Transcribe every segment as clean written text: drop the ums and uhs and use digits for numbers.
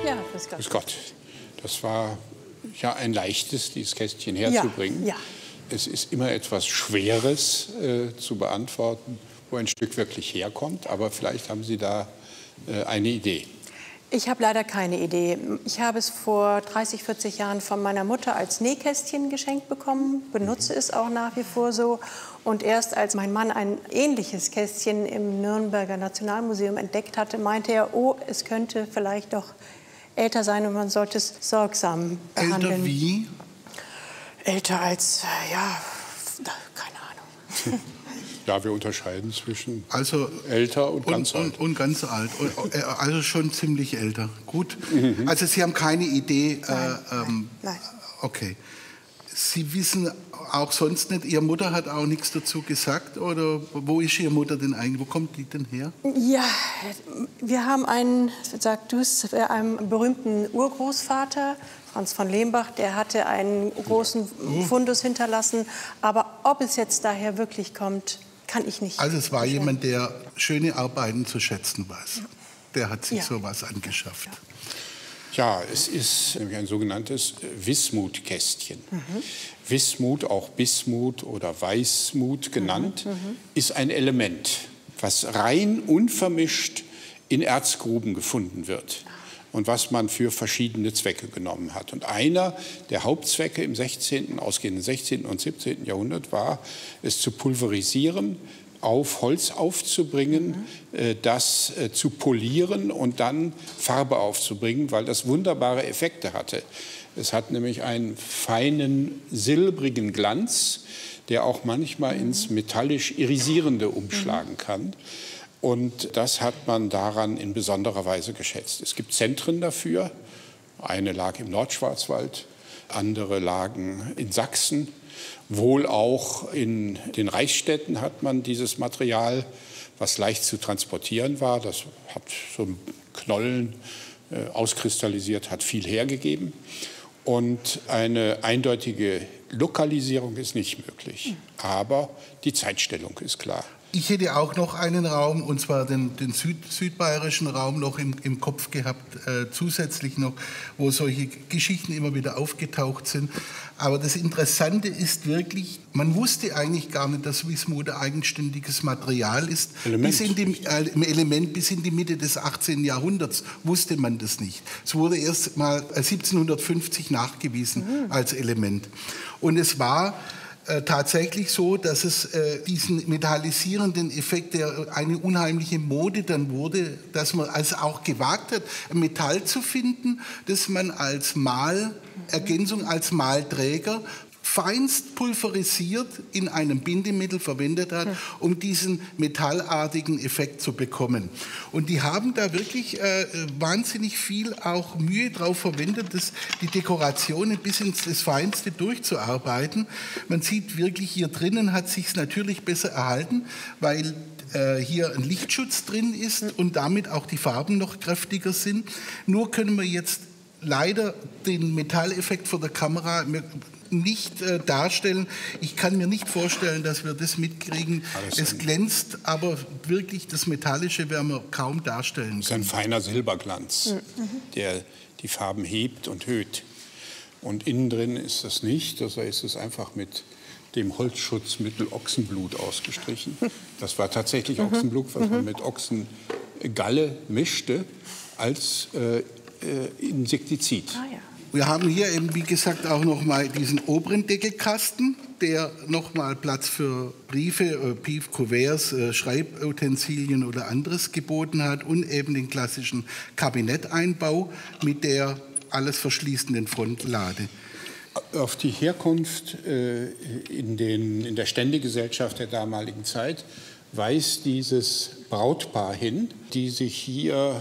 Ja, grüß Gott. Grüß Gott. Das war ja ein leichtes, dieses Kästchen herzubringen. Ja. Es ist immer etwas Schweres zu beantworten, wo ein Stück wirklich herkommt. Aber vielleicht haben Sie da eine Idee. Ich habe leider keine Idee. Ich habe es vor 30, 40 Jahren von meiner Mutter als Nähkästchen geschenkt bekommen, benutze es auch nach wie vor so. Und erst als mein Mann ein ähnliches Kästchen im Nürnberger Nationalmuseum entdeckt hatte, meinte er, oh, es könnte vielleicht doch älter sein und man sollte es sorgsam behandeln. Älter wie? Älter als, ja, keine Ahnung. Ja, wir unterscheiden zwischen Also älter und ganz alt. Und ganz alt. Also schon ziemlich älter. Gut. Also Sie haben keine Idee. Nein. Okay. Sie wissen auch sonst nicht, Ihre Mutter hat auch nichts dazu gesagt? Oder wo ist Ihre Mutter denn eigentlich? Wo kommt die denn her? Ja, wir haben einen, sag du es, einen berühmten Urgroßvater, Franz von Lehmbach, der hatte einen großen Fundus hinterlassen. Aber ob es jetzt daher wirklich kommt, kann ich nicht. Also es war jemand, der schöne Arbeiten zu schätzen weiß. Der hat sich sowas angeschafft. Ja, es ist ein sogenanntes Wismut-Kästchen. Wismut, auch Bismut oder Weißmut genannt, ist ein Element, was rein unvermischt in Erzgruben gefunden wird und was man für verschiedene Zwecke genommen hat. Und einer der Hauptzwecke im ausgehenden 16. und 17. Jahrhundert war, es zu pulverisieren, auf Holz aufzubringen, das zu polieren und dann Farbe aufzubringen, weil das wunderbare Effekte hatte. Es hat nämlich einen feinen, silbrigen Glanz, der auch manchmal ins metallisch Irisierende umschlagen kann. Und das hat man daran in besonderer Weise geschätzt. Es gibt Zentren dafür. Eine lag im Nordschwarzwald, andere lagen in Sachsen. Wohl auch in den Reichsstädten hat man dieses Material, was leicht zu transportieren war. Das hat so einen Knollen auskristallisiert, hat viel hergegeben. Und eine eindeutige Lokalisierung ist nicht möglich. Aber die Zeitstellung ist klar. Ich hätte auch noch einen Raum, und zwar den südbayerischen Raum noch im Kopf gehabt, zusätzlich noch, wo solche Geschichten immer wieder aufgetaucht sind. Aber das Interessante ist wirklich, man wusste eigentlich gar nicht, dass Wismut ein eigenständiges Material ist. Bis in die Mitte des 18. Jahrhunderts wusste man das nicht. Es wurde erst mal 1750 nachgewiesen als Element. Und es war tatsächlich so, dass es diesen metallisierenden Effekt, der eine unheimliche Mode dann wurde, dass man es auch gewagt hat, ein Metall zu finden, das man als Malergänzung, als Malträger feinst pulverisiert in einem Bindemittel verwendet hat, um diesen metallartigen Effekt zu bekommen. Und die haben da wirklich wahnsinnig viel auch Mühe drauf verwendet, die Dekorationen bis ins Feinste durchzuarbeiten. Man sieht wirklich, hier drinnen hat sich es natürlich besser erhalten, weil hier ein Lichtschutz drin ist und damit auch die Farben noch kräftiger sind. Nur können wir jetzt leider den Metalleffekt vor der Kamera nicht darstellen. Ich kann mir nicht vorstellen, dass wir das mitkriegen. Es glänzt, aber wirklich das Metallische werden wir kaum darstellen können. Es ist ein feiner Silberglanz, der die Farben hebt und höht. Und innen drin ist das nicht, das heißt, es ist einfach mit dem Holzschutzmittel Ochsenblut ausgestrichen. Das war tatsächlich Ochsenblut, was man mit Ochsengalle mischte als Insektizid. Ah, ja. Wir haben hier eben, wie gesagt, auch noch mal diesen oberen Deckelkasten, der noch mal Platz für Briefe, Briefkuverts, Schreibutensilien oder anderes geboten hat und eben den klassischen Kabinetteinbau mit der alles verschließenden Frontlade. Auf die Herkunft in der Ständegesellschaft der damaligen Zeit weist dieses Brautpaar hin, die sich hier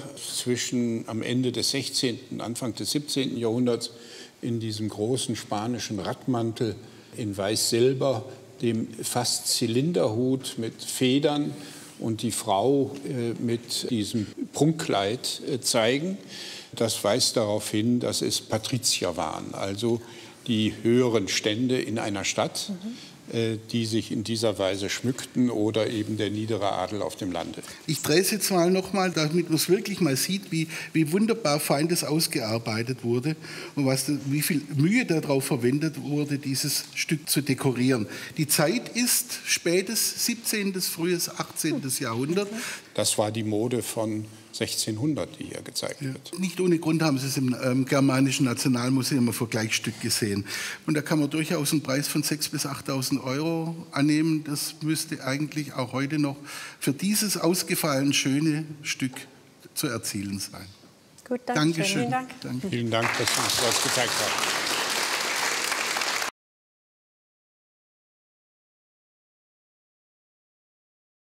am Ende des 16., Anfang des 17. Jahrhunderts in diesem großen spanischen Radmantel in Weiß-Silber, dem fast Zylinderhut mit Federn und die Frau mit diesem Prunkkleid zeigen. Das weist darauf hin, dass es Patrizier waren, also die höheren Stände in einer Stadt. die sich in dieser Weise schmückten oder eben der niedere Adel auf dem Lande. Ich drehe es jetzt mal nochmal, damit man es wirklich mal sieht, wie wunderbar fein das ausgearbeitet wurde und wie viel Mühe darauf verwendet wurde, dieses Stück zu dekorieren. Die Zeit ist spätes 17., frühes 18. Jahrhundert. Das war die Mode von 1600, die hier gezeigt wird. Nicht ohne Grund haben Sie es im Germanischen Nationalmuseum ein Vergleichsstück gesehen. Und da kann man durchaus einen Preis von 6.000 bis 8.000 Euro annehmen. Das müsste eigentlich auch heute noch für dieses ausgefallen schöne Stück zu erzielen sein. Gut, danke schön. Dankeschön. Vielen Dank. Danke. Vielen Dank, dass Sie uns das gezeigt haben.